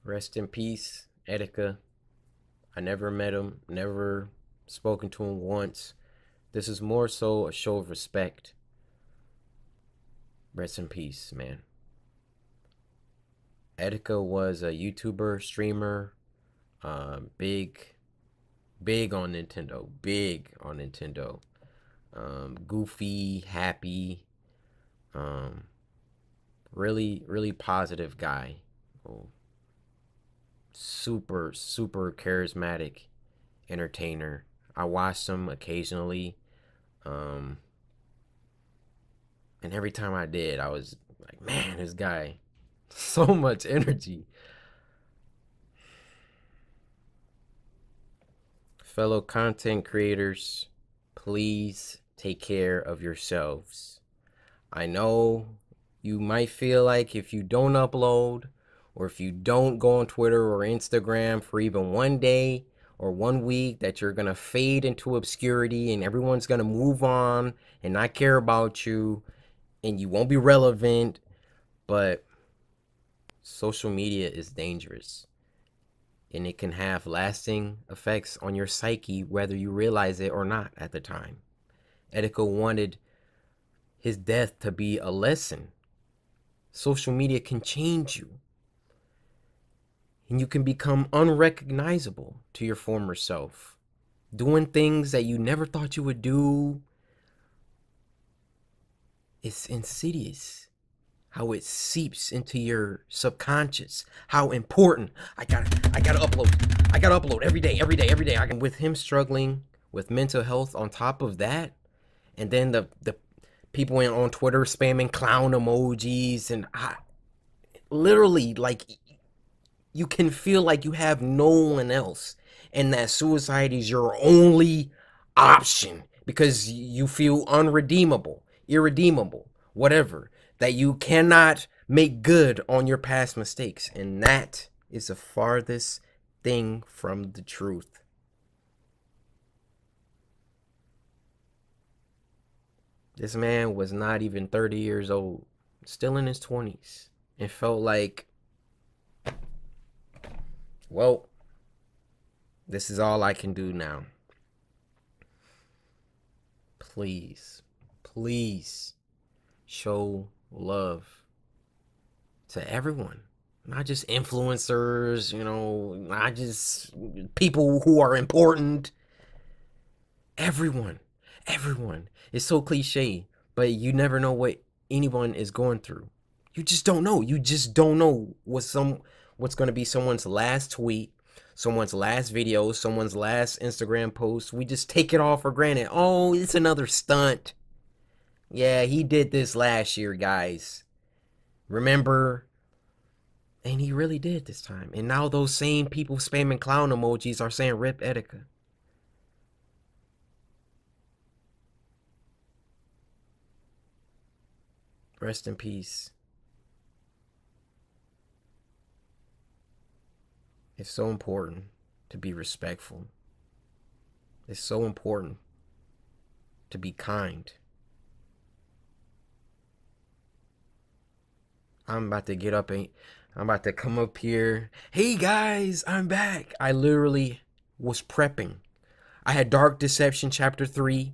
Rest in peace, Etika. I never met him, never spoken to him once. This is more so a show of respect. Rest in peace, man. Etika was a YouTuber, streamer, big, big on Nintendo, big on Nintendo. Goofy, happy, um, really, really positive guy. Oh, super, super charismatic entertainer. I watched him occasionally, um, and every time I did, I was like, man, this guy, so much energy. Fellow content creators, please take care of yourselves. I know you might feel like if you don't upload or if you don't go on Twitter or Instagram for even one day or 1 week that you're going to fade into obscurity and everyone's going to move on and not care about you and you won't be relevant. But social media is dangerous and it can have lasting effects on your psyche whether you realize it or not at the time. Etika wanted his death to be a lesson. Social media can change you, and you can become unrecognizable to your former self, doing things that you never thought you would do. It's insidious how it seeps into your subconscious, how important. I gotta upload every day, every day, every day. With him struggling with mental health on top of that, and then the people on Twitter spamming clown emojis, and literally, like, you can feel like you have no one else and that suicide is your only option because you feel unredeemable, irredeemable, whatever, that you cannot make good on your past mistakes. And that is the farthest thing from the truth. This man was not even 30 years old, still in his 20s, and felt like, well, this is all I can do now. Please, please show love to everyone. Not just influencers, not just people who are important. Everyone. Everyone. It's so cliche, but you never know what anyone is going through. You just don't know. You just don't know what's going to be someone's last tweet, someone's last video, someone's last Instagram post. We just take it all for granted. Oh, it's another stunt. Yeah, he did this last year, guys. Remember? And he really did this time. And now those same people spamming clown emojis are saying rip Etika. Rest in peace. It's so important to be respectful. It's so important to be kind. I'm about to get up and I'm about to come up here. Hey guys, I'm back. I literally was prepping. I had Dark Deception Chapter 3,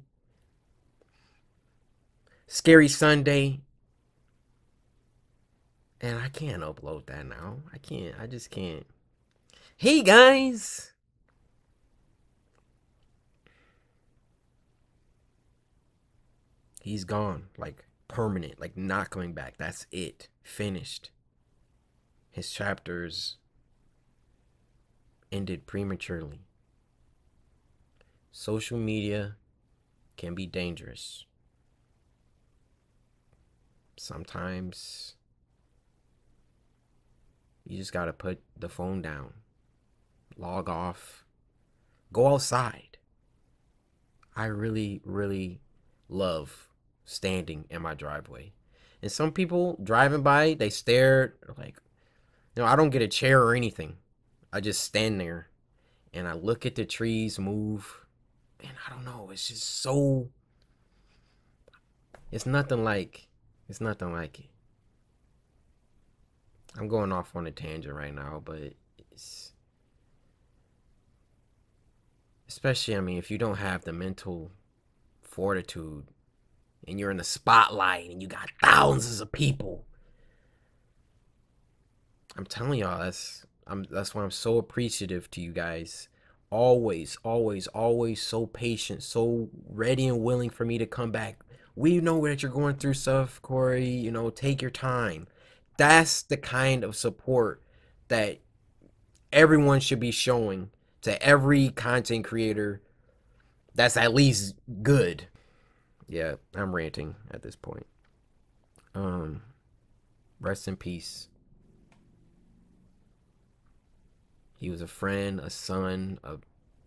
Scary Sunday, and I can't upload that now. I just can't. Hey guys! He's gone, like permanent, like not coming back. That's it. Finished. His chapters ended prematurely. Social media can be dangerous. Sometimes you just gotta put the phone down, log off, go outside. I really, really love standing in my driveway. And some people driving by, they stare like, I don't get a chair or anything. I just stand there and I look at the trees move. And I don't know, it's just so, it's nothing like it. I'm going off on a tangent right now, but it's especially, I mean, if you don't have the mental fortitude and you're in the spotlight and you got thousands of people, I'm telling y'all, that's why I'm so appreciative to you guys. Always, always, always so patient, so ready and willing for me to come back. We know that you're going through stuff, Corey. You know, take your time. That's the kind of support that everyone should be showing to every content creator that's at least good. Yeah, I'm ranting at this point. Um, Rest in peace. He was a friend, a son, a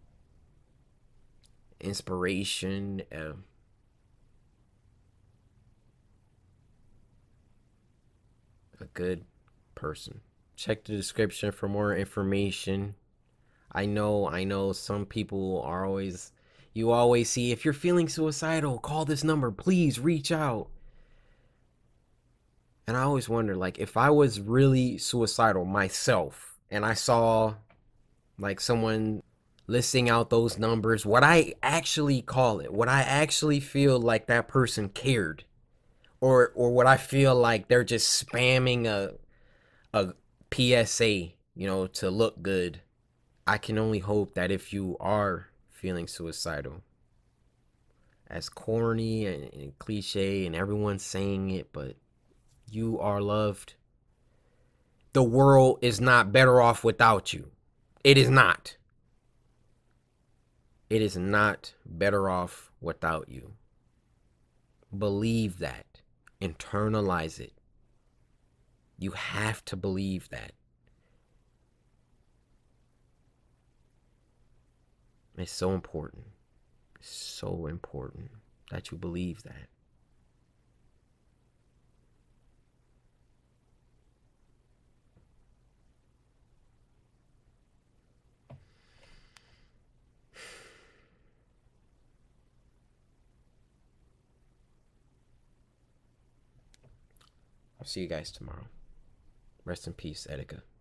inspiration, a good person. Check the description for more information. I know some people are always, you always see, if you're feeling suicidal, call this number, please reach out. And I always wonder, like, if I was really suicidal myself and I saw like someone listing out those numbers, would I actually call it? Would I actually feel like that person cared? Or would I feel like they're just spamming a PSA, to look good? I can only hope that if you are feeling suicidal, as corny and cliche and everyone's saying it, but you are loved. The world is not better off without you. It is not. It is not better off without you. Believe that. Internalize it. You have to believe that. It's so important. So important that you believe that. I'll see you guys tomorrow. Rest in peace, Etika.